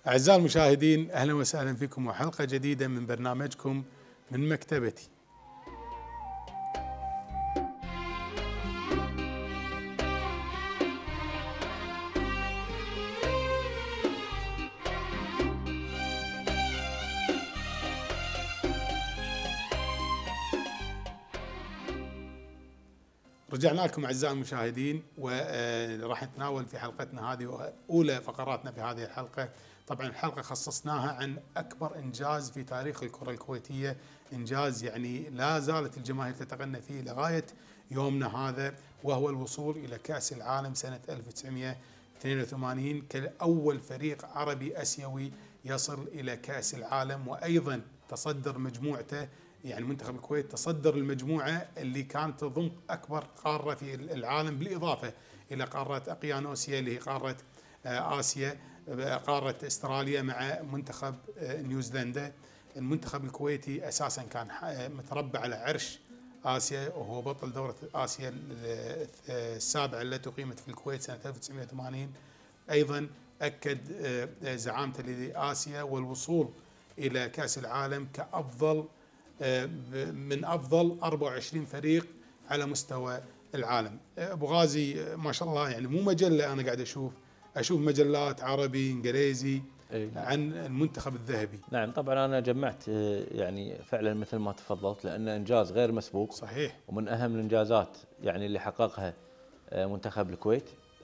أعزائي المشاهدين، أهلا وسهلا فيكم وحلقة جديدة من برنامجكم من مكتبتي. رجعنا لكم أعزائي المشاهدين، وراح نتناول في حلقتنا هذه أولى فقراتنا في هذه الحلقة. طبعا الحلقة خصصناها عن أكبر إنجاز في تاريخ الكرة الكويتية، إنجاز يعني لا زالت الجماهير تتغنى فيه لغاية يومنا هذا، وهو الوصول إلى كأس العالم سنة 1982 كأول فريق عربي أسيوي يصل إلى كأس العالم، وأيضا تصدر مجموعته. يعني منتخب الكويت تصدر المجموعة اللي كانت تضم أكبر قارة في العالم، بالإضافة إلى قارة أقيانوسيا اللي هي قارة آسيا، قارة استراليا مع منتخب نيوزيلندا. المنتخب الكويتي أساسا كان متربع على عرش آسيا، وهو بطل دورة آسيا السابعة التي أقيمت في الكويت سنة 1980. أيضا أكد زعامته لآسيا والوصول إلى كأس العالم كأفضل من أفضل 24 فريق على مستوى العالم. أبو غازي ما شاء الله، يعني مو مجلة أنا قاعد أشوف مجلات عربي إنجليزي عن المنتخب الذهبي. نعم طبعا أنا جمعت يعني فعلا مثل ما تفضلت، لأنه إنجاز غير مسبوق. صحيح. ومن أهم الإنجازات يعني اللي حققها منتخب الكويت.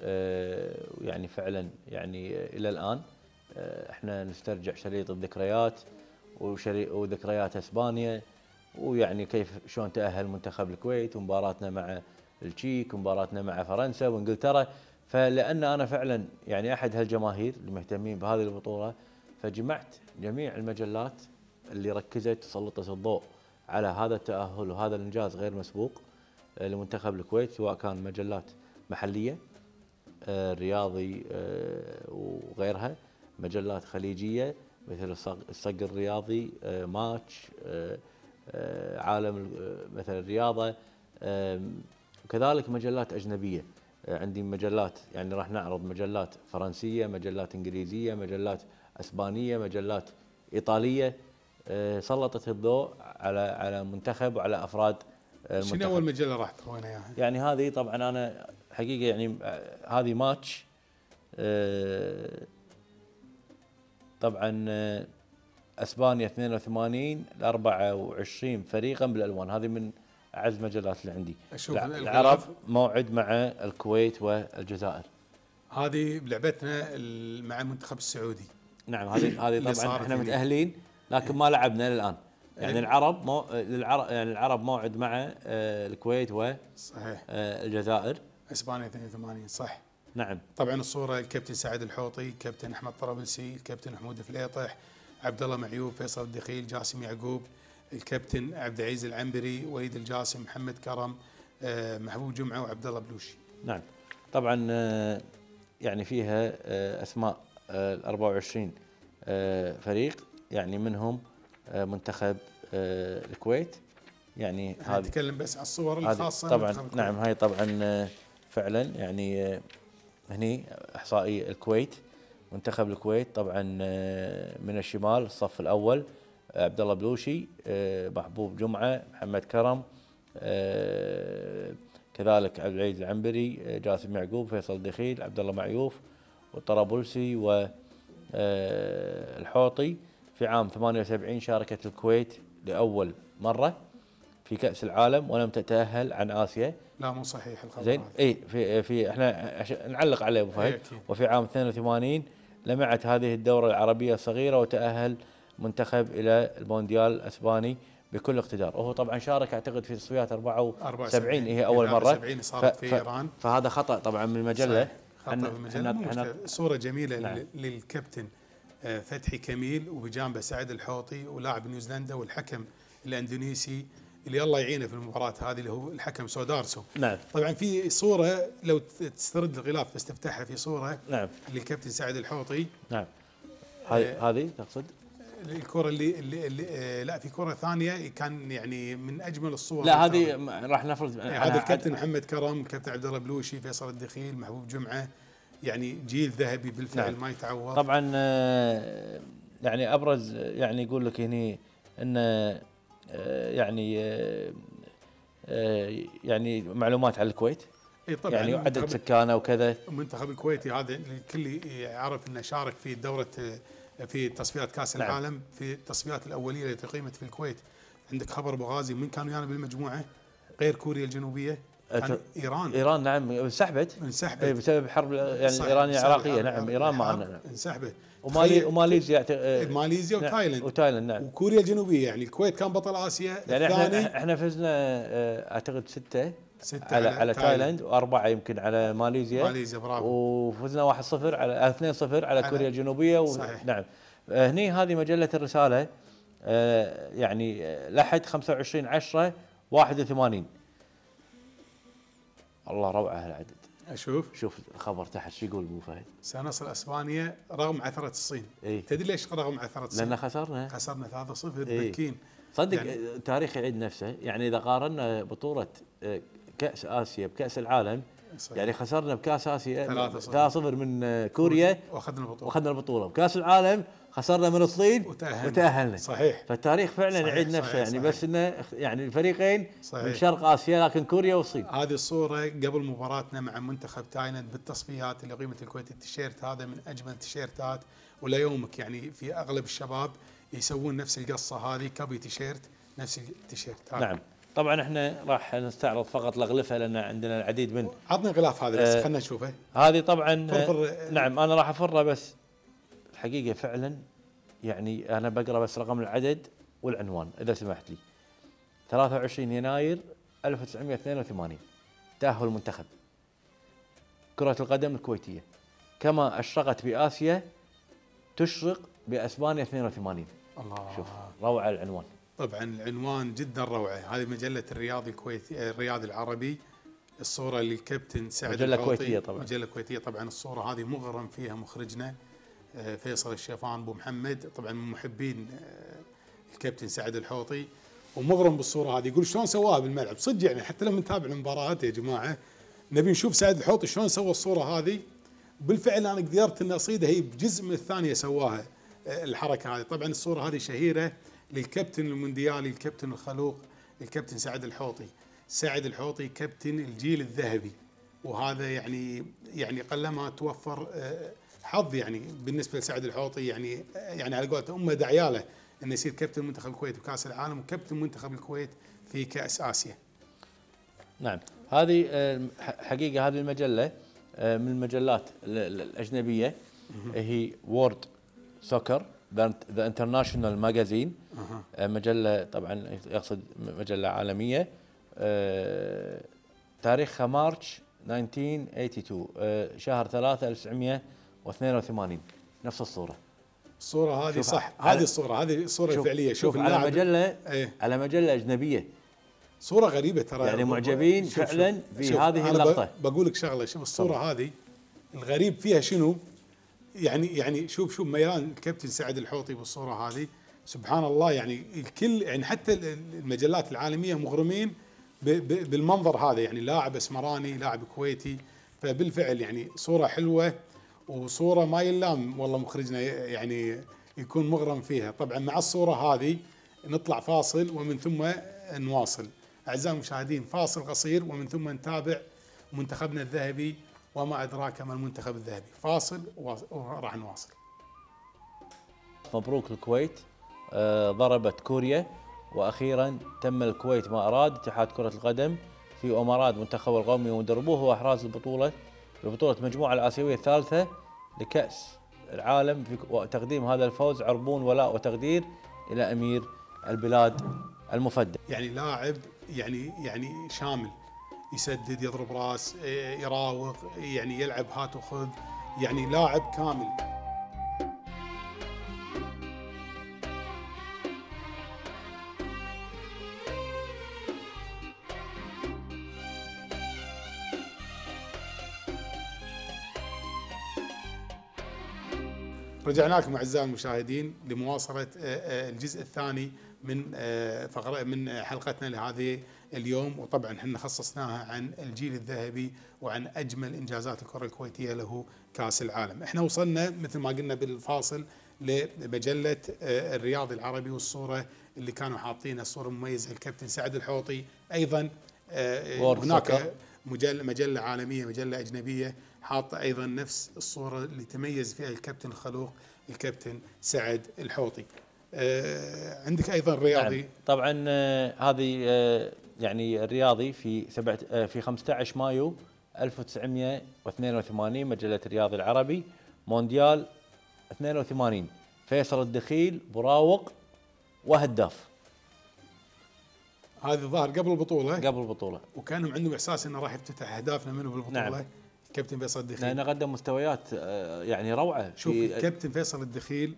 يعني فعلا يعني إلى الآن احنا نسترجع شريط الذكريات وذكريات اسبانيا، ويعني شلون تأهل منتخب الكويت، ومباراتنا مع التشيك ومباراتنا مع فرنسا وانجلترا. فلأن أنا فعلا يعني أحد هالجماهير المهتمين بهذه البطولة، فجمعت جميع المجلات اللي ركزت وسلطت الضوء على هذا التأهل وهذا الإنجاز غير مسبوق لمنتخب الكويت، سواء كان مجلات محلية رياضي وغيرها، مجلات خليجية مثل الصق الرياضي، ماتش، عالم مثل الرياضة، وكذلك مجلات أجنبية. عندي مجلات يعني راح نعرض مجلات فرنسية، مجلات إنجليزية، مجلات أسبانية، مجلات إيطالية، سلطت الضوء على منتخب وعلى أفراد المنتخب. شنو أول مجلة راح تروينا إياها؟ يعني هذه طبعا أنا حقيقة يعني هذه ماتش، طبعا اسبانيا 82 ل 24 فريقا بالالوان، هذه من اعز المجلات اللي عندي. العرب موعد مع الكويت والجزائر، هذه بلعبتنا مع المنتخب السعودي. نعم هذه طبعا احنا متاهلين لكن ما لعبنا الان. يعني العرب موعد مع الكويت صحيح الجزائر. اسبانيا 82 صح. نعم طبعا الصوره الكابتن سعد الحوطي، الكابتن احمد طرابلسي، الكابتن حمود فليطح، عبد الله معيوب، فيصل الدخيل، جاسم يعقوب، الكابتن عبد العزيز العنبري، وليد الجاسم، محمد كرم، محبوب جمعه، وعبد الله بلوشي. نعم طبعا يعني فيها اسماء 24 فريق، يعني منهم منتخب الكويت. يعني هذه نتكلم بس على الصور الخاصه طبعا. نعم هاي طبعا فعلا يعني هني احصائي الكويت. منتخب الكويت طبعا من الشمال الصف الاول عبد الله بلوشي، محبوب جمعه، محمد كرم، كذلك عبد العزيز العنبري، جاسم يعقوب، فيصل دخيل، عبد الله معيوف، والطرابلسي والحوطي. في عام 78 شاركت الكويت لاول مره في كأس العالم ولم تتأهل عن آسيا. لا مو صحيح الخبر. زين في احنا نعلق عليه ابو فهد. وفي عام 82 لمعت هذه الدورة العربية الصغيرة وتأهل منتخب إلى المونديال الأسباني بكل اقتدار، وهو طبعا شارك اعتقد في تصفيات 74 هي أول مرة. 74 صارت في إيران. فهذا خطأ طبعا من المجلة. خطأ من المجلة. صورة جميلة نعم. للكابتن فتحي كميل وبجانبه سعد الحوطي ولاعب نيوزيلندا والحكم الاندونيسي اللي الله يعينه في المباراة هذه اللي هو الحكم سودارسو. نعم. طبعا في صورة لو تسترد الغلاف بس تفتحها، في صورة نعم للكابتن سعد الحوطي. نعم هذه تقصد الكرة اللي لا في كرة ثانية كان يعني من أجمل الصور. لا هذه راح نفرض هذا الكابتن محمد كرم، الكابتن عبد الله بلوشي، فيصل الدخيل، محبوب جمعة، يعني جيل ذهبي بالفعل نعم. ما يتعوض. طبعا يعني ابرز يعني يقول لك هنا ان يعني يعني معلومات عن الكويت، اي طبعا يعني عدد سكانه وكذا. المنتخب الكويتي هذا الكل يعرف انه شارك في دوره في تصفيات كاس نعم. العالم، في التصفيات الاوليه التي قيمت في الكويت. عندك خبر ابو غازي من كانوا ويانا بالمجموعه غير كوريا الجنوبيه؟ كان ايران نعم انسحبت بسبب حرب يعني الايرانيه العراقيه. نعم ايران معنا. نعم انسحبت. وماليزيا ماليزيا وتايلاند نعم. وكوريا الجنوبيه. يعني الكويت كان بطل اسيا يعني الثاني. احنا فزنا اعتقد 6 على تايلاند و4 يمكن على ماليزيا برافو. وفزنا 1-0 على 2-0 على كوريا الجنوبيه صحيح. نعم. هني هذه مجله الرساله يعني لحد 25/10/81. الله روعه هالعدد. شوف الخبر تحت شو يقول ابو فهد؟ سنصل اسبانيا رغم عثره الصين. إيه؟ تدري ليش رغم عثره الصين؟ لان خسرنا 3-0 إيه؟ بكين. صدق يعني التاريخ يعيد نفسه. يعني اذا قارنا بطوله كاس اسيا بكاس العالم صحيح. يعني خسرنا بكاس اسيا 3-0 من كوريا واخذنا البطوله. بكاس العالم خسرنا من الصين وتاهلنا. صحيح. فالتاريخ فعلا يعيد نفسه. يعني بس انه يعني الفريقين صحيح. من شرق اسيا لكن كوريا والصين. هذه الصوره قبل مباراتنا مع منتخب تايلاند بالتصفيات اللي قيمت الكويت. التيشيرت هذا من اجمل التيشيرتات ولا يومك. يعني في اغلب الشباب يسوون نفس القصه هذه كابي تيشيرت نفس التيشيرت هذا. نعم. طبعا احنا راح نستعرض فقط الاغلفه لان عندنا العديد من. عطنا غلاف هذا بس خلينا نشوفه. هذه طبعا نعم انا راح افرها بس الحقيقه فعلا يعني انا بقرا بس رقم العدد والعنوان اذا سمحت لي. 23 يناير 1982 تأهل المنتخب كرة القدم الكويتية كما أشرقت بآسيا تشرق بأسبانيا 82. الله. شوف روعة العنوان. طبعا العنوان جدا روعة. هذه مجلة الرياضي الكويتي الرياضي العربي. الصورة للكابتن سعد مجلة كويتية طبعا. مجلة كويتية طبعا. الصورة هذه مغرم فيها مخرجنا فيصل الشيفان ابو محمد طبعا من محبين الكابتن سعد الحوطي ومغرم بالصورة هذه. يقول شلون سواها بالملعب صدق. يعني حتى لما نتابع المباريات يا جماعة نبي نشوف سعد الحوطي شلون سوى الصورة هذه. بالفعل انا قدرت ان اصيدها هي بجزء من الثانية سواها الحركة هذه. طبعا الصورة هذه شهيرة للكابتن المونديالي الكابتن الخلوق الكابتن سعد الحوطي. سعد الحوطي كابتن الجيل الذهبي وهذا يعني قلما توفر حظ يعني بالنسبه لسعد الحوطي. يعني على قولته امه دعياله انه يصير كابتن منتخب الكويت بكاس العالم وكابتن منتخب الكويت في كاس اسيا. نعم هذه حقيقه هذه المجله من المجلات الاجنبيه هي وورد سوكر ذا انترناشونال ماجازين. مجله طبعا يقصد مجله عالميه. تاريخها مارش 1982 شهر 3 1982. نفس الصورة هذه صح. هذه الصورة الفعلية. شوف على مجلة على مجلة أجنبية. صورة غريبة ترى. يعني معجبين فعلا في هذه اللقطة. بقول لك شغلة. شوف الصورة هذه الغريب فيها شنو؟ يعني شوف ميلان الكابتن سعد الحوطي بالصورة هذه سبحان الله. يعني الكل يعني حتى المجلات العالمية مغرمين بالمنظر هذا. يعني لاعب اسمراني لاعب كويتي. فبالفعل يعني صورة حلوة وصورة ما يلام والله مخرجنا يعني يكون مغرم فيها. طبعا مع الصورة هذه نطلع فاصل ومن ثم نواصل. أعزائي المشاهدين فاصل قصير ومن ثم نتابع منتخبنا الذهبي وما أدراك ما المنتخب الذهبي. فاصل وراح نواصل. مبروك الكويت ضربت كوريا واخيرا تم الكويت ما اراد. اتحاد كرة القدم في امارات منتخب القومي ومدربوه واحراز البطولة ببطولة المجموعة الآسيوية الثالثة لكأس العالم وتقديم هذا الفوز عربون ولاء وتقدير الى امير البلاد المفدى. يعني لاعب يعني شامل يسدد يضرب راس يراوغ يعني يلعب هات وخذ يعني لاعب كامل. رجعنا لكم اعزائي المشاهدين لمواصله الجزء الثاني من حلقتنا لهذه اليوم. وطبعا احنا خصصناها عن الجيل الذهبي وعن اجمل انجازات الكره الكويتيه له كاس العالم. احنا وصلنا مثل ما قلنا بالفاصل لمجله الرياضي العربي، والصوره اللي كانوا حاطينها الصوره المميزه الكابتن سعد الحوطي. ايضا هناك مجله عالميه، مجله اجنبيه حاطه ايضا نفس الصوره اللي تميز فيها الكابتن الخلوق الكابتن سعد الحوطي. عندك ايضا رياضي. نعم. طبعا هذه يعني الرياضي في 15 مايو 1982 مجله الرياضي العربي مونديال 82 فيصل الدخيل براوق وهداف. هذه الظاهر قبل البطوله. قبل البطوله. وكانوا عندهم احساس انه راح يفتتح اهدافنا منه بالبطوله. نعم. كابتن فيصل الدخيل لانه قدم مستويات يعني روعه. شوف الكابتن فيصل الدخيل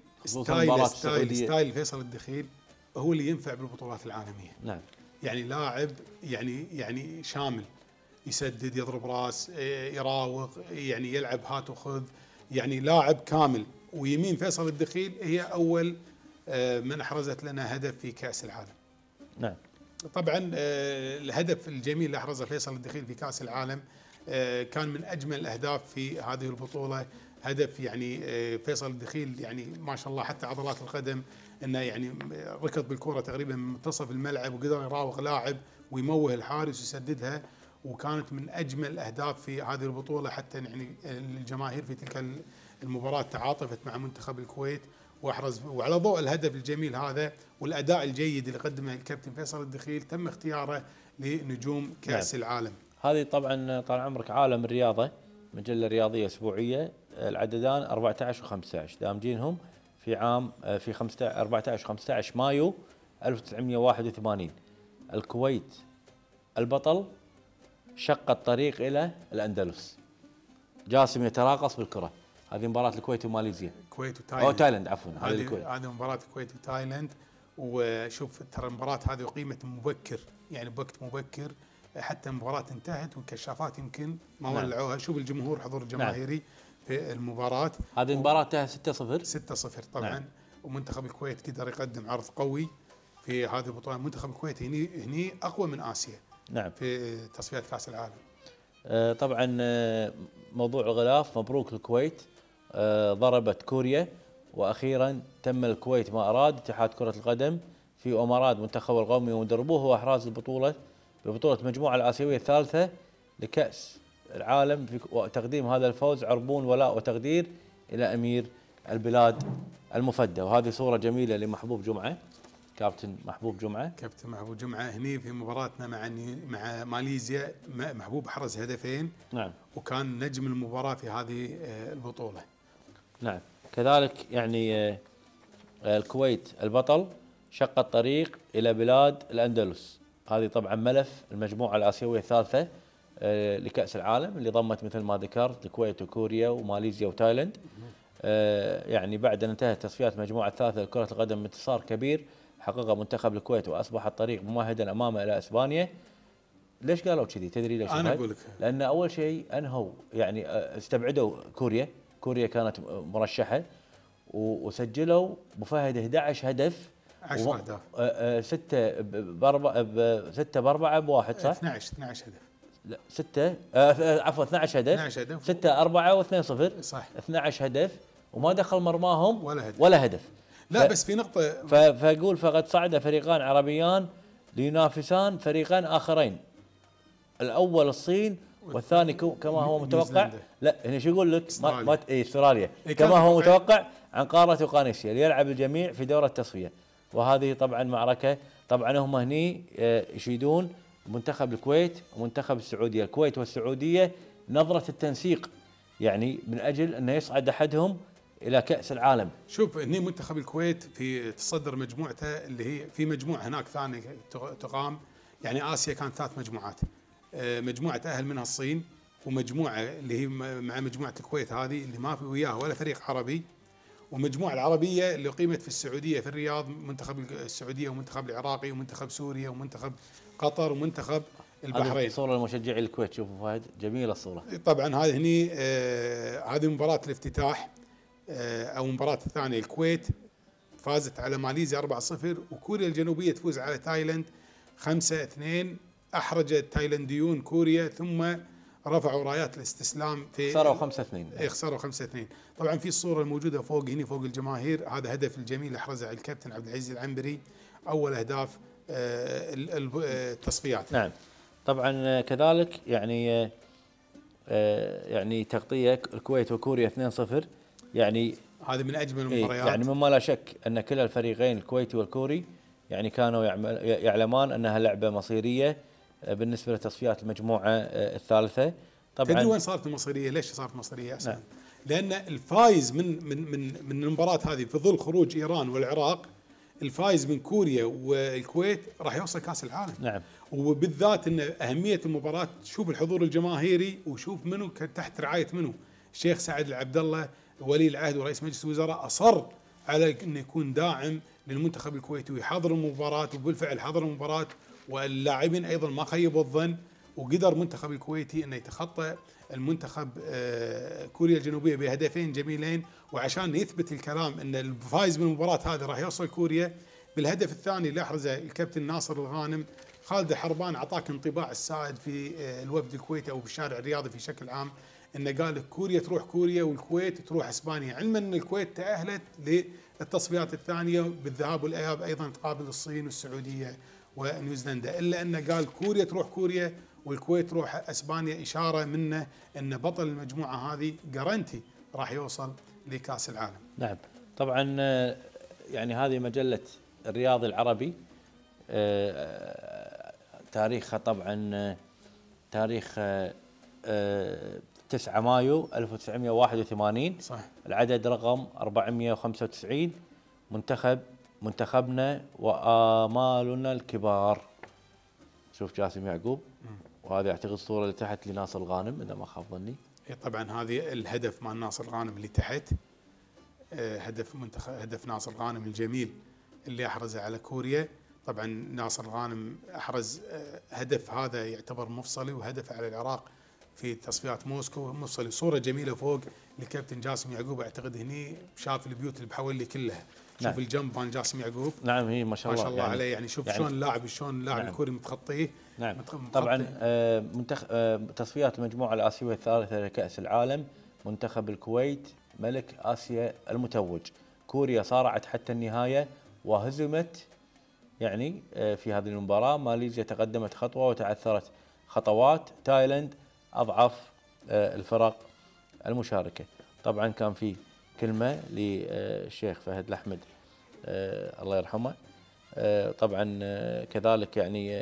ستايل فيصل الدخيل هو اللي ينفع بالبطولات العالميه. نعم. يعني لاعب يعني شامل، يسدد، يضرب راس، يراوغ، يعني يلعب هات وخذ، يعني لاعب كامل. ويمين فيصل الدخيل هي اول من احرزت لنا هدف في كاس العالم. نعم. طبعا الهدف الجميل اللي احرزه فيصل الدخيل في كاس العالم كان من اجمل الاهداف في هذه البطوله. هدف يعني فيصل الدخيل يعني ما شاء الله حتى عضلات القدم، انه يعني ركض بالكره تقريبا من منتصف الملعب وقدر يراوغ لاعب ويموه الحارس ويسددها. وكانت من اجمل الاهداف في هذه البطوله، حتى يعني الجماهير في تلك المباراه تعاطفت مع منتخب الكويت واحرز. وعلى ضوء الهدف الجميل هذا والاداء الجيد اللي قدمه الكابتن فيصل الدخيل تم اختياره لنجوم كاس العالم. هذه طبعا طال عمرك عالم الرياضه، مجله رياضيه اسبوعيه، العددان 14 و15 دامجينهم في عام في 14 و15 مايو 1981. الكويت البطل شق الطريق الى الاندلس. جاسم يتراقص بالكره. هذه مباراه الكويت وماليزيا. الكويت وتايلاند. تايلاند عفوا. هذه مباراه الكويت وتايلاند. وشوف ترى المباراه هذه اقيمت مبكر، يعني بوقت مبكر، حتى المباراه انتهت والكشافات يمكن ما ولعوها. شوف الجمهور، حضور الجماهيري في المباراة. هذه المباراة انتهت 6-0 6-0 طبعا. نعم. ومنتخب الكويت قدر يقدم عرض قوي في هذه البطولة. منتخب الكويت هني اقوى من اسيا. نعم. في تصفيات كاس العالم. طبعا موضوع الغلاف، مبروك الكويت ضربت كوريا، واخيرا تم الكويت ما اراد. اتحاد كرة القدم في امارات منتخب القومي ومدربوه هو احراز البطولة ببطولة المجموعة الآسيوية الثالثة لكأس العالم، وتقديم هذا الفوز عربون ولاء وتقدير إلى أمير البلاد المفدى. وهذه صورة جميلة لمحبوب جمعة، كابتن محبوب جمعة. كابتن محبوب جمعة هني في مباراتنا مع ماليزيا. محبوب حرز هدفين. نعم. وكان نجم المباراة في هذه البطولة. نعم. كذلك يعني الكويت البطل شق الطريق إلى بلاد الأندلس. هذه طبعا ملف المجموعة الآسيوية الثالثة لكأس العالم اللي ضمت مثل ما ذكرت الكويت وكوريا وماليزيا وتايلاند. يعني بعد أن انتهت تصفيات المجموعة الثالثة لكرة القدم بانتصار كبير حققه منتخب الكويت وأصبح الطريق ممهدا أمامه إلى إسبانيا. ليش قالوا كذي؟ تدري ليش؟ أنا أقول لك. لأن أول شيء أنهوا يعني استبعدوا كوريا كانت مرشحة، وسجلوا بفهد 11 هدف 10 اهداف 6 ب4 ب1 صح؟ 12 هدف. لا 6 عفوا 12 هدف 6 4 و2-0 صح. 12 هدف وما دخل مرماهم ولا هدف. لا بس في نقطة فاقول فقد صعد فريقان عربيان لينافسان فريقان آخرين، الأول الصين والثاني كما هو متوقع. لا هنا شو يقول لك؟ استراليا كما هو متوقع عن قارة اوقيانوسيا، ليلعب الجميع في دورة التصفية. وهذه طبعا معركة. طبعا هم هني يشيدون منتخب الكويت ومنتخب السعودية. الكويت والسعودية نظرة التنسيق، يعني من أجل أن يصعد أحدهم إلى كأس العالم. شوف هني منتخب الكويت في تصدر مجموعته اللي هي في مجموعة هناك ثانية تقام، يعني آسيا كانت 3 مجموعات. مجموعة تأهل منها الصين، ومجموعة اللي هي مع مجموعة الكويت هذه اللي ما في وياها ولا فريق عربي، ومجموعة العربية اللي قيمت في السعودية في الرياض، منتخب السعودية ومنتخب العراقي ومنتخب سوريا ومنتخب قطر ومنتخب البحرين. هذه صورة لمشجعي الكويت، شوفوا فهد جميلة الصورة. طبعا هذه هني هذه مباراة الافتتاح أو مباراة الثانية. الكويت فازت على ماليزيا 4-0، وكوريا الجنوبية تفوز على تايلاند 5-2 احرج التايلنديون كوريا، ثم رفعوا رايات الاستسلام في خسروا 5-2. خسروا 5-2. طبعا في الصوره الموجوده فوق هنا فوق الجماهير، هذا هدف الجميل احرزه الكابتن عبد العزيز العنبري، اول اهداف التصفيات. نعم. طبعا كذلك يعني يعني تغطيه الكويت وكوريا 2-0، يعني هذا من اجمل المباريات. يعني مما لا شك ان كلا الفريقين الكويتي والكوري يعني كانوا يعلمان انها لعبه مصيريه بالنسبه لتصفيات المجموعه الثالثه. طبعا تدري وين صارت المصيريه؟ ليش صارت مصيريه اصلا؟ نعم. لان الفايز من المباراه هذه في ظل خروج ايران والعراق، الفايز من كوريا والكويت راح يوصل كاس العالم. نعم. وبالذات ان اهميه المباراه، شوف الحضور الجماهيري وشوف منو كان تحت رعايه منو. الشيخ سعد العبد الله ولي العهد ورئيس مجلس الوزراء اصر على انه يكون داعم للمنتخب الكويتي ويحضر المباراه، وبالفعل حضر المباراه، واللاعبين ايضا ما خيبوا الظن، وقدر المنتخب الكويتي انه يتخطى المنتخب كوريا الجنوبيه بهدفين جميلين. وعشان يثبت الكلام ان الفايز من المباراه هذه راح يوصل كوريا، بالهدف الثاني اللي احرزه الكابتن ناصر الغانم، خالد حربان اعطاك انطباع السائد في الوفد الكويتي او بالشارع الرياضي في شكل عام، انه قال لك كوريا تروح كوريا والكويت تروح اسبانيا، علما ان الكويت تاهلت للتصفيات الثانيه بالذهاب والاياب، ايضا تقابل الصين والسعوديه ونيوزيلندا، الا انه قال كوريا تروح كوريا والكويت تروح اسبانيا، اشاره منه ان بطل المجموعه هذه جارنتي راح يوصل لكاس العالم. نعم. طبعا يعني هذه مجله الرياضي العربي، تاريخها طبعا تاريخ 9 مايو 1981. صح. العدد رقم 495. منتخبنا وآمالنا الكبار. شوف جاسم يعقوب، وهذه اعتقد الصوره اللي تحت لناصر الغانم اذا ما خاب ظني. طبعا هذه الهدف مال ناصر الغانم اللي تحت، هدف ناصر الغانم الجميل اللي احرزه على كوريا. طبعا ناصر الغانم احرز هدف هذا يعتبر مفصلي، وهدف على العراق في تصفيات موسكو مفصلي. صوره جميله فوق للكابتن جاسم يعقوب، اعتقد هني شاف البيوت اللي بحولي كلها. نعم. شوف الجنب مال جاسم يعقوب. نعم. هي ما شاء الله، ما شاء الله يعني عليه، يعني شوف يعني شلون اللاعب نعم. الكوري متخطيه. نعم. طبعا تصفيات المجموعه الاسيويه الثالثه لكاس العالم، منتخب الكويت ملك اسيا المتوج. كوريا صارعت حتى النهايه وهزمت يعني في هذه المباراه. ماليزيا تقدمت خطوه وتعثرت خطوات. تايلاند اضعف الفرق المشاركه. طبعا كان في كلمه للشيخ فهد الأحمد الله يرحمه. طبعا كذلك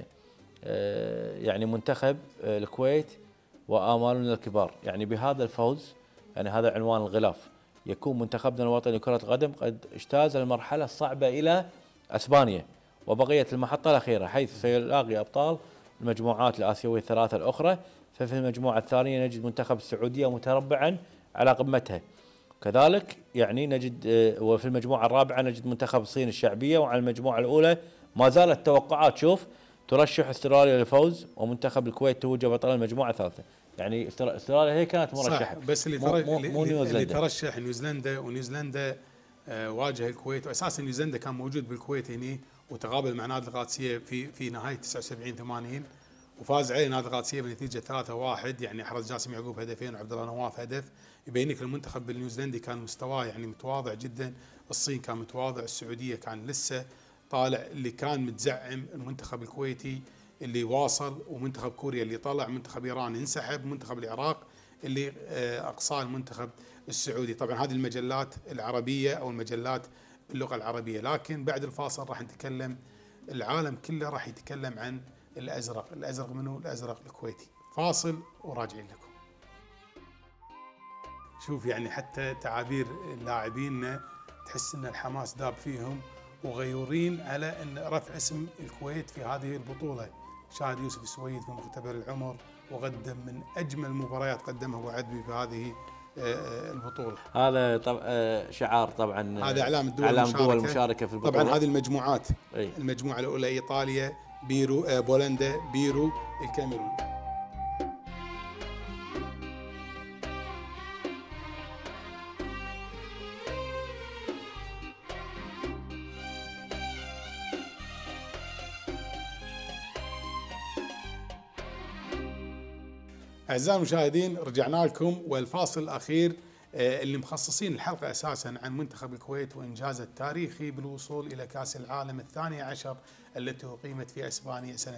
يعني منتخب الكويت وآمالنا الكبار، يعني بهذا الفوز، يعني هذا عنوان الغلاف، يكون منتخبنا الوطني لكرة القدم قد اجتاز المرحلة الصعبة إلى أسبانيا وبقية المحطة الأخيرة، حيث سيلاقي أبطال المجموعات الآسيوية الثلاثة الأخرى. ففي المجموعة الثانية نجد منتخب السعودية متربعا على قمتها. كذلك يعني نجد وفي المجموعة الرابعة نجد منتخب الصين الشعبية. وعلى المجموعة الأولى ما زالت التوقعات، شوف، ترشح استراليا للفوز، ومنتخب الكويت توج بطل المجموعة الثالثة. يعني استراليا هي كانت مرشحة، بس اللي ترشح نيوزيلندا، ونيوزيلندا واجه الكويت، واساسا نيوزيلندا كان موجود بالكويت هني وتقابل مع نادي القادسية في نهاية 79-80، وفاز عليه نادي القادسية بنتيجة 3-1. يعني احرز جاسم يعقوب هدفين وعبد الله نواف هدف. يبين لك المنتخب النيوزيلندي كان مستواه يعني متواضع جدا، الصين كان متواضع، السعودية كان لسه طالع، اللي كان متزعم المنتخب الكويتي اللي واصل، ومنتخب كوريا اللي طلع، منتخب ايران انسحب، منتخب العراق اللي اقصاه المنتخب السعودي. طبعا هذه المجلات العربية او المجلات باللغة العربية، لكن بعد الفاصل راح نتكلم، العالم كله راح يتكلم عن الازرق. الازرق منو؟ الازرق الكويتي. فاصل وراجعين لكم. شوف يعني حتى تعابير اللاعبين تحس ان الحماس داب فيهم، وغيورين على ان رفع اسم الكويت في هذه البطولة. شاهد يوسف السويد في مختبر العمر، وقدم من اجمل مباريات قدمها ابو عدبي في هذه البطولة. هذا شعار طبعا، هذا اعلام الدول المشاركة في البطولة. طبعا هذه المجموعات، المجموعة الاولى ايطاليا، بيرو، بولندا، بيرو، الكاميرون. أعزائي المشاهدين، رجعنا لكم والفاصل الأخير اللي مخصصين الحلقة أساسا عن منتخب الكويت وإنجازه التاريخي بالوصول إلى كأس العالم الثاني عشر التي أقيمت في إسبانيا سنة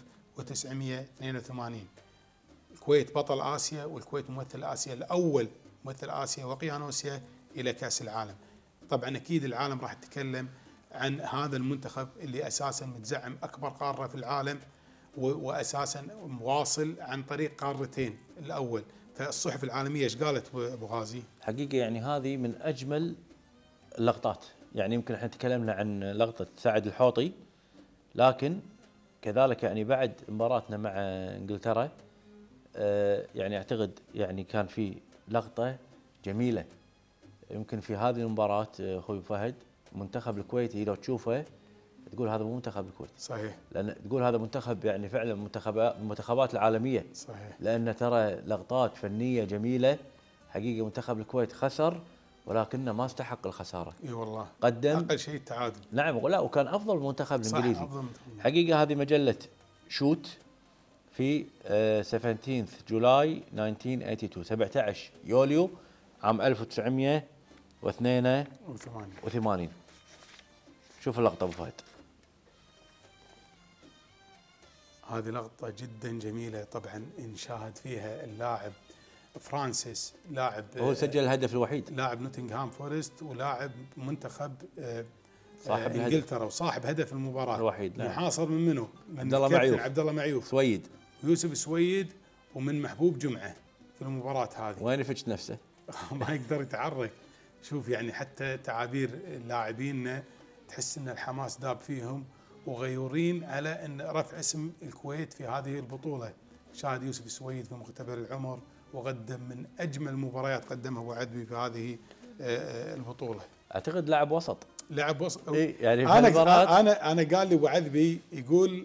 1982. الكويت بطل آسيا، والكويت ممثل آسيا الأول، ممثل آسيا وقيانوسيا إلى كأس العالم. طبعا أكيد العالم راح يتكلم عن هذا المنتخب اللي أساسا متزعم أكبر قارة في العالم، واساسا مواصل عن طريق قارتين الاول. فالصحف العالميه ايش قالت ابو غازي؟ حقيقه يعني هذه من اجمل اللقطات. يعني يمكن احنا تكلمنا عن لقطه سعد الحوطي، لكن كذلك يعني بعد مباراتنا مع انجلترا يعني اعتقد يعني كان في لقطه جميله. يمكن في هذه المباراه اخوي فهد، منتخب الكويتي لو تشوفه تقول هذا مو منتخب الكويت. صحيح. لان تقول هذا منتخب يعني فعلا المنتخبات العالميه. صحيح. لان ترى لقطات فنيه جميله. حقيقه منتخب الكويت خسر ولكنه ما استحق الخساره. اي والله. قدم اقل شيء التعادل. نعم، لا وكان افضل منتخب الانجليزي. أفضل. حقيقه هذه مجله شوت في 17 جولاي 1982، 17 يوليو عام 1982. شوف اللقطه ابو فهد. هذه لقطة جدا جميلة، طبعا انشاهد فيها اللاعب فرانسيس، لاعب هو سجل الهدف الوحيد، لاعب نوتنغهام فورست ولاعب منتخب صاحب انجلترا وصاحب هدف المباراة الوحيد. نعم. محاصر من منو؟ من عبد الله معيوف، عبد الله معيوف، سويد، يوسف سويد، ومن محبوب جمعة في المباراة هذه. وين يفتش نفسه؟ ما يقدر يتحرك. شوف يعني حتى تعابير لاعبينا تحس ان الحماس داب فيهم، وغيورين على ان رفع اسم الكويت في هذه البطوله. شاهد يوسف سويد في مختبر العمر، وقدم من اجمل مباريات قدمها ابو عدبي في هذه البطوله. اعتقد لاعب وسط. لاعب وسط. إيه يعني انا قال لي ابو عدبي يقول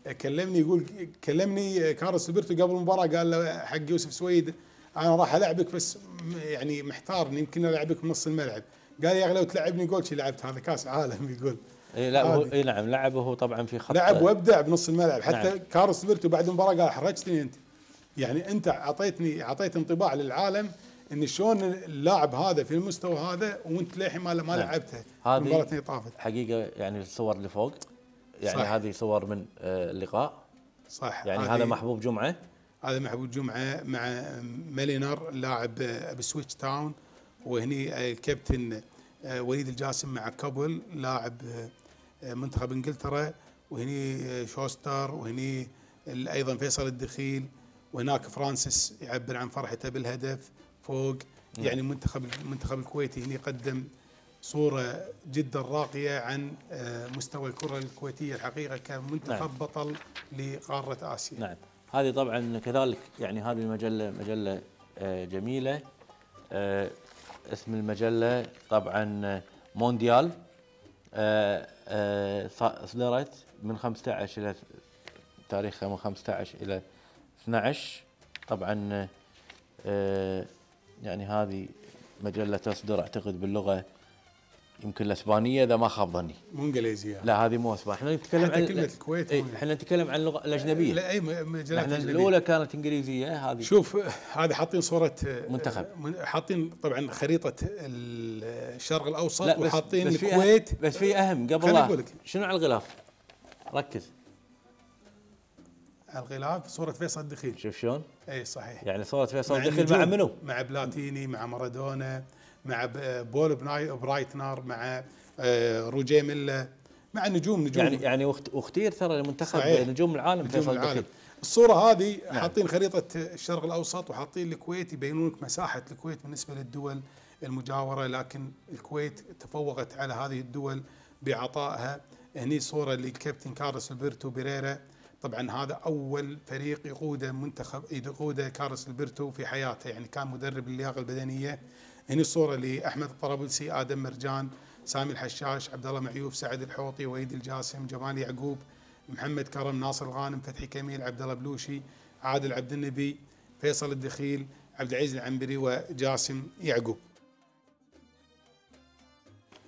كلمني كارلوس البرتو قبل المباراه، قال له حق يوسف سويد انا راح العبك بس يعني محتار يمكن العبك بنص الملعب. قال يا اخي لو تلعبني جول لعبت، هذا كاس عالم يقول. لا هو نعم لعبه هو طبعا في خط، لعب وابدع بنص الملعب. حتى نعم. كارلوس البرتو بعد المباراه قال حرجتني انت، يعني انت اعطيت انطباع للعالم ان شلون اللاعب هذا في المستوى هذا وانت للحين ما نعم. لعبته. هذه طافت حقيقه يعني الصور اللي فوق يعني صح. هذه صور من اللقاء. صح. يعني هذا محبوب جمعه، هذا محبوب جمعه مع ميلينر لاعب بسويتش تاون، وهني الكابتن وليد الجاسم مع كابل لاعب منتخب انجلترا، وهني شوستر، وهني ايضا فيصل الدخيل، وهناك فرانسيس يعبر عن فرحته بالهدف فوق. يعني المنتخب الكويتي هني قدم صورة جدا راقية عن مستوى الكرة الكويتية الحقيقة كمنتخب نعم. بطل لقارة آسيا. نعم. هذه طبعا كذلك يعني هذه المجلة مجلة جميلة. اسم المجلة طبعا مونديال، صدرت من 15 إلى تاريخها من 15 إلى 12. طبعا يعني هذه مجلة تصدر اعتقد باللغة يمكن الاسبانيه اذا ما خاب ظني. مو انجليزيه. لا هذه مو اسبانيه، احنا نتكلم عن كلمه الكويت. احنا نتكلم عن اللغه الاجنبيه. لا اي مجالات اجنبيه. الاولى كانت انجليزيه. هذه شوف هذه حاطين صوره منتخب، حاطين طبعا خريطه الشرق الاوسط وحاطين الكويت. بس في اهم قبل لا شنو على الغلاف؟ ركز على الغلاف صوره فيصل الدخيل. شوف شلون؟ اي صحيح. يعني صوره فيصل الدخيل مع منو؟ مع بلاتيني، مع مارادونا، مع بول برايتنر، مع روجيه ميلا، مع نجوم يعني واختير ترى المنتخب نجوم العالم فيصل الدخيل. الصوره هذه حاطين خريطه الشرق الاوسط وحاطين الكويت، يبينون لك مساحه الكويت بالنسبه للدول المجاوره، لكن الكويت تفوقت على هذه الدول بعطائها. هني صوره للكابتن كارلوس البرتو بيريرا، طبعا هذا اول فريق يقوده كارلوس البرتو في حياته، يعني كان مدرب اللياقه البدنيه. هني الصوره لاحمد الطرابلسي، ادم مرجان، سامي الحشاش، عبد الله معيوف، سعد الحوطي، وليد الجاسم، جمال يعقوب، محمد كرم، ناصر الغانم، فتحي كميل، عبد الله بلوشي، عادل عبد النبي، فيصل الدخيل، عبد العزيز العنبري، وجاسم يعقوب.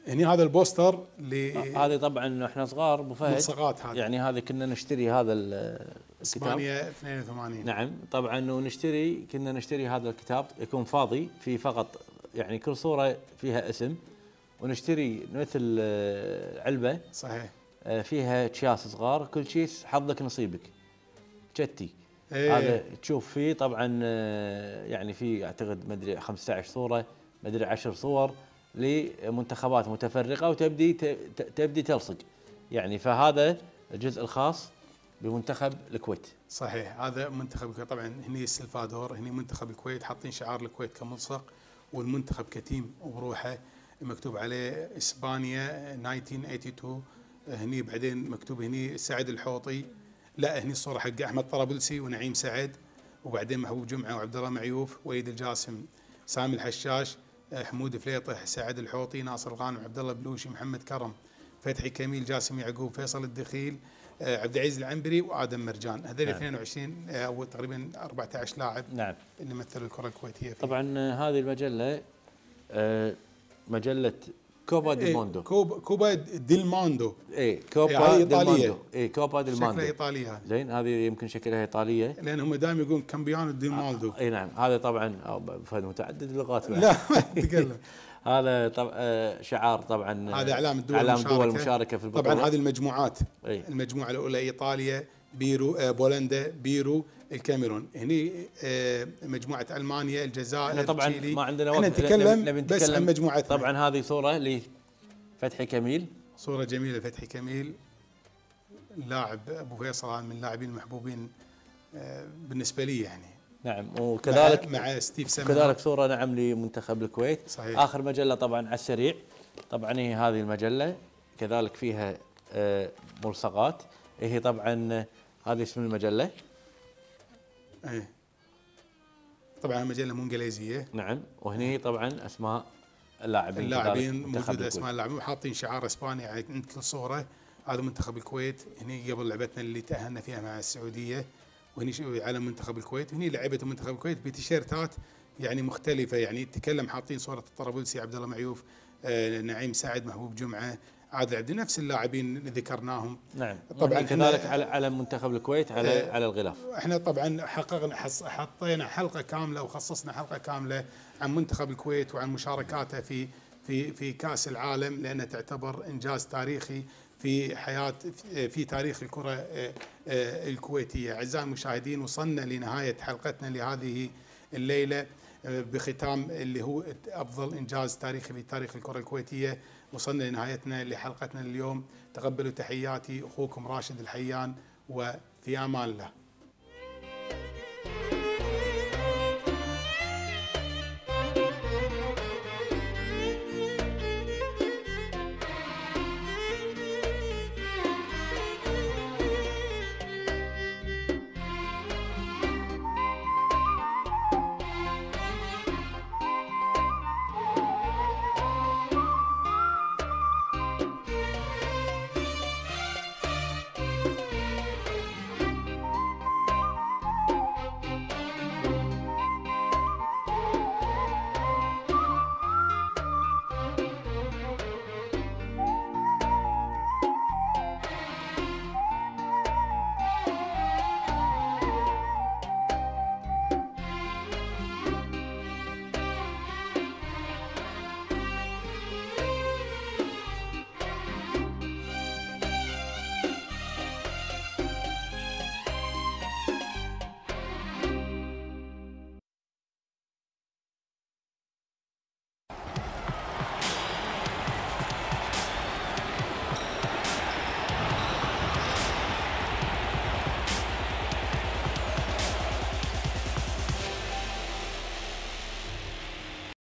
هني هذا البوستر هذه طبعا احنا صغار ابو فهد، ملصقات هذه يعني هذه كنا نشتري هذا الكتاب. اسبانيا 82. نعم طبعا، كنا نشتري هذا الكتاب يكون فاضي في فقط يعني كل صورة فيها اسم، ونشتري مثل علبة صحيح فيها اكياس صغار، كل كيس حظك نصيبك كتي. إيه. هذا تشوف فيه طبعا يعني في اعتقد ما ادري 15 صورة، ما ادري 10 صور لمنتخبات متفرقة، وتبدي تلصق يعني. فهذا الجزء الخاص بمنتخب الكويت. صحيح هذا منتخب الكويت. طبعا هني السلفادور، هني منتخب الكويت حاطين شعار الكويت كملصق، والمنتخب كتيم وبروحه مكتوب عليه اسبانيا 1982. هني بعدين مكتوب هني سعد الحوطي، لا هني الصوره حق احمد طرابلسي ونعيم سعد، وبعدين محبوب جمعه وعبد الله معيوف، وليد الجاسم، سامي الحشاش، حمود فليطح، سعد الحوطي، ناصر الغانم، عبد الله بلوشي، محمد كرم، فتحي كميل، جاسم يعقوب، فيصل الدخيل، عبد العزيز العنبري، وادم مرجان. هذول نعم. 22 او تقريبا 14 لاعب نعم اللي مثلوا الكره الكويتيه فيه. طبعا هذه المجله مجله كوبا دي موندو. كوبا ديل موندو. كوبا ديل إيطالية. موندو. كوبا ديل موندو شكلها ايطاليه. زين، هذه يمكن شكلها ايطاليه، لان هم دائما يقولون كامبيانو ديل مالدو. اي نعم. هذا طبعا فهد متعدد اللغات بعد. لا ما تتكلم. هذا شعار طبعا، هذا اعلام الدول المشاركه في البطوله. طبعا هذه المجموعات. أي. المجموعه الاولى ايطاليا، بيرو، بولندا، بيرو، الكاميرون. هني مجموعه المانيا، الجزائر، احنا طبعا تشيلي. ما عندنا وقت. نتكلم بس عن مجموعتنا. طبعا هذه صوره لفتحي كميل، صوره جميله لفتحي كميل، لاعب ابو فيصل من اللاعبين المحبوبين بالنسبه لي يعني. نعم. وكذلك مع ستيف سمر. كذلك صوره نعم لمنتخب الكويت. صحيح. اخر مجله طبعا على السريع، طبعا هي هذه المجله كذلك فيها ملصقات. هي طبعا هذه اسم المجله. ايه طبعا مجله مو انجليزيه. نعم. وهني طبعا اسماء اللاعبين موجوده اسماء اللاعبين، وحاطين شعار اسباني عند كل صوره. هذا منتخب الكويت. هني قبل لعبتنا اللي تاهلنا فيها مع السعوديه، وهني علم منتخب الكويت، وهني لعبه منتخب الكويت بتيشيرتات يعني مختلفه. يعني تكلم حاطين صوره الطرابلسي، عبد الله معيوف، نعيم سعد، محبوب جمعه، عادل عبدي، نفس اللاعبين اللي ذكرناهم. نعم. طبعا كذلك على منتخب الكويت على الغلاف. احنا طبعا حطينا حلقه كامله وخصصنا حلقه كامله عن منتخب الكويت وعن مشاركاته في كاس العالم، لانها تعتبر انجاز تاريخي في تاريخ الكره الكويتيه. اعزائي المشاهدين، وصلنا لنهايه حلقتنا لهذه الليله بختام اللي هو افضل انجاز تاريخي في تاريخ الكره الكويتيه. وصلنا لنهايتنا لحلقتنا اليوم. تقبلوا تحياتي، اخوكم راشد الحيان، وفي امان الله.